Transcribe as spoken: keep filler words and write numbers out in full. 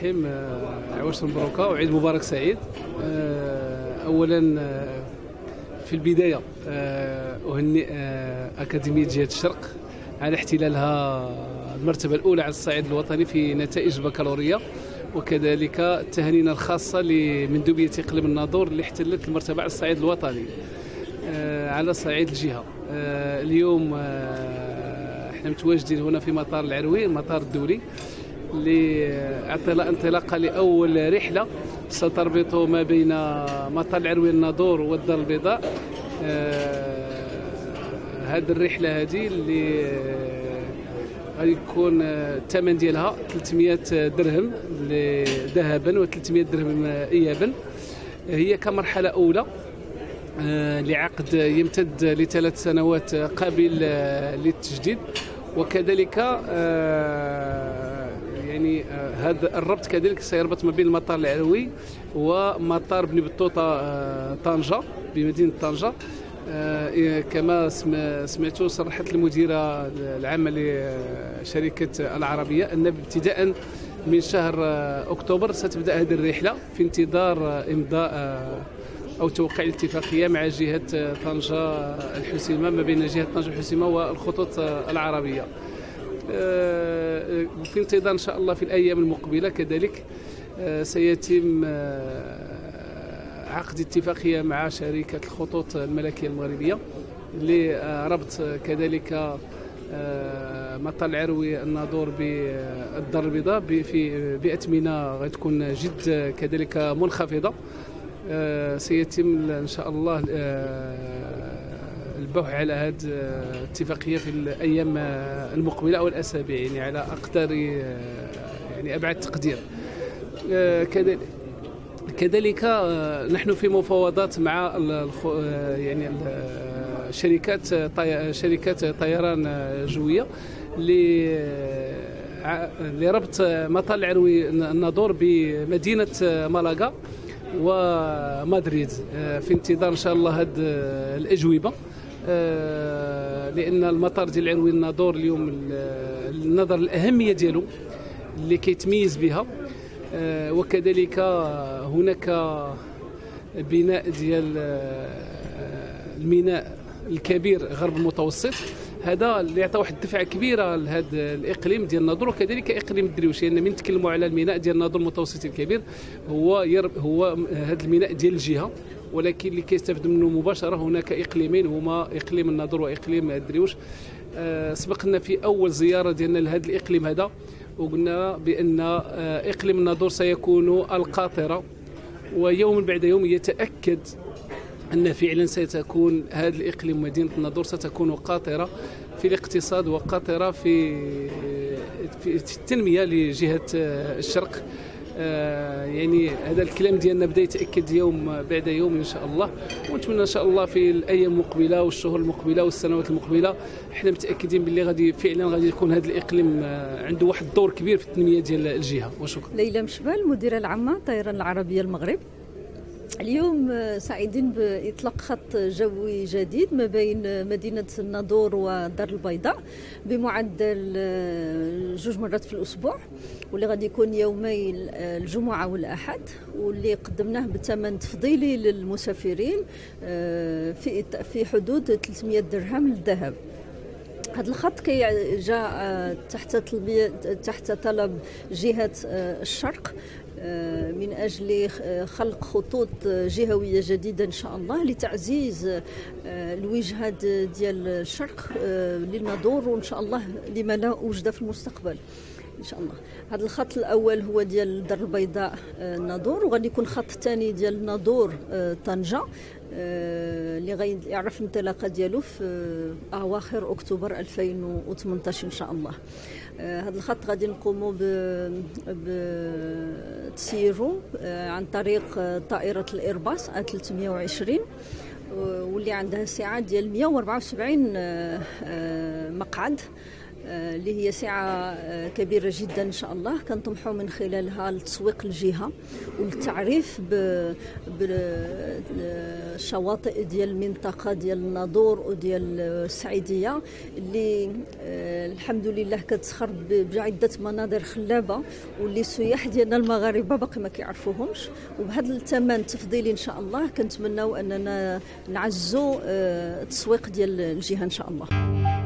الرحيم. عواش مبروكه وعيد مبارك سعيد. اولا في البدايه اهنئ اكاديميه جهه الشرق على احتلالها المرتبه الاولى على الصعيد الوطني في نتائج البكالوريا، وكذلك التهانينا الخاصه لمندوبيه اقليم الناظور اللي احتلت المرتبه على الصعيد الوطني على صعيد الجهه. اليوم احنا متواجدين هنا في مطار العروي، المطار الدولي، لانطلاقه لاول رحله ستربط ما بين مطار العروي الناظور والدار البيضاء. هذه الرحله هذه اللي غادي يكون الثمن ديالها ثلاثمائة درهم ذهبا وثلاثمائة درهم ايابا. هي كمرحله اولى لعقد يمتد لثلاث سنوات قابل للتجديد، وكذلك يعني هذا الربط كذلك سيربط ما بين المطار العروي ومطار بني بطوطه طنجه بمدينه طنجه. كما سمعتوا صرحت المديره العامه لشركه العربيه ان ابتداء من شهر اكتوبر ستبدا هذه الرحله في انتظار امضاء او توقيع الاتفاقيه مع جهه طنجه الحسيمه، ما بين جهه طنجه الحسيمه والخطوط العربيه. وفي انتظار ان شاء الله في الايام المقبله كذلك سيتم عقد اتفاقيه مع شركه الخطوط الملكيه المغربيه لربط كذلك مطار العروي الناظور بالدار البيضاء في بأثمنة غتكون جد كذلك منخفضه. سيتم ان شاء الله البحث على هذه الاتفاقيه في الايام المقبله او الاسابيع، يعني على اقدر يعني ابعد تقدير. كذلك كذلك نحن في مفاوضات مع يعني شركات شركات طيران جويه لربط مطار العروي الناظور بمدينه مالاغا ومدريد، في انتظار ان شاء الله هذه الاجوبه، لان المطار ديال العروي الناظور اليوم النظر الاهميه ديالو اللي كيتميز بها، وكذلك هناك بناء ديال الميناء الكبير غرب المتوسط، هذا اللي يعطى واحد الدفعه كبيره لهذا الاقليم ديال الناظور وكذلك اقليم الدريوش، لان يعني من نتكلموا على الميناء ديال الناظور المتوسطي الكبير هو يرب هو هذا الميناء ديال الجهه، ولكن اللي كيستافد منه مباشره هناك اقليمين هما اقليم الناظور واقليم الدريوش. أه سبقنا في اول زياره ديالنا لهذا الاقليم هذا وقلنا بان اقليم الناظور سيكون القاطره، ويوم بعد يوم يتاكد أن فعلا ستكون هذا الإقليم مدينة الناظور ستكون قاطرة في الاقتصاد وقاطرة في في التنمية لجهة الشرق. يعني هذا الكلام ديالنا بدا يتأكد يوم بعد يوم إن شاء الله، ونتمنى إن شاء الله في الأيام المقبلة والشهور المقبلة والسنوات المقبلة احنا متأكدين باللي غادي فعلا غادي يكون هذا الإقليم عنده واحد الدور كبير في التنمية ديال الجهة. وشكرا. ليلى مشبال، المديرة العامة طيران العربية المغرب. اليوم سعيدين بإطلاق خط جوي جديد ما بين مدينة الناظور والدار البيضاء بمعدل جوج مرات في الأسبوع، واللي غادي يكون يومي الجمعة والأحد، واللي قدمناه بثمن تفضيلي للمسافرين في في حدود ثلاثمائة درهم للذهب. هذا الخط كي جاء تحت تحت طلب جهة الشرق من أجل خلق خطوط جهوية جديدة إن شاء الله لتعزيز الوجهات ديال الشرق للناظور، وإن شاء الله لما لا وجد في المستقبل إن شاء الله. هذا الخط الأول هو ديال الدار البيضاء الناظور، وغادي يكون خط ثاني ديال الناظور طنجة اللي غيعرف الانطلاقه ديالو في اواخر اكتوبر ألفين وثمانية عشر ان شاء الله. هذا الخط غادي نقوموا بتسييره عن طريق طائره الايرباص إيه ثلاثمائة وعشرين واللي عندها سعه ديال مائة وأربعة وسبعين مقعد. اللي هي سعة كبيرة جدا إن شاء الله، كنطمحوا من خلالها لتسويق الجهة والتعريف بالشواطئ ديال المنطقة ديال الناظور وديال السعيدية اللي الحمد لله كتخرب بعدة مناظر خلابة واللي السياح ديالنا المغاربة باقي ما كيعرفوهمش. وبهذا الثمن التفضيلي إن شاء الله كنتمناو أننا نعزوا التسويق ديال الجهة إن شاء الله.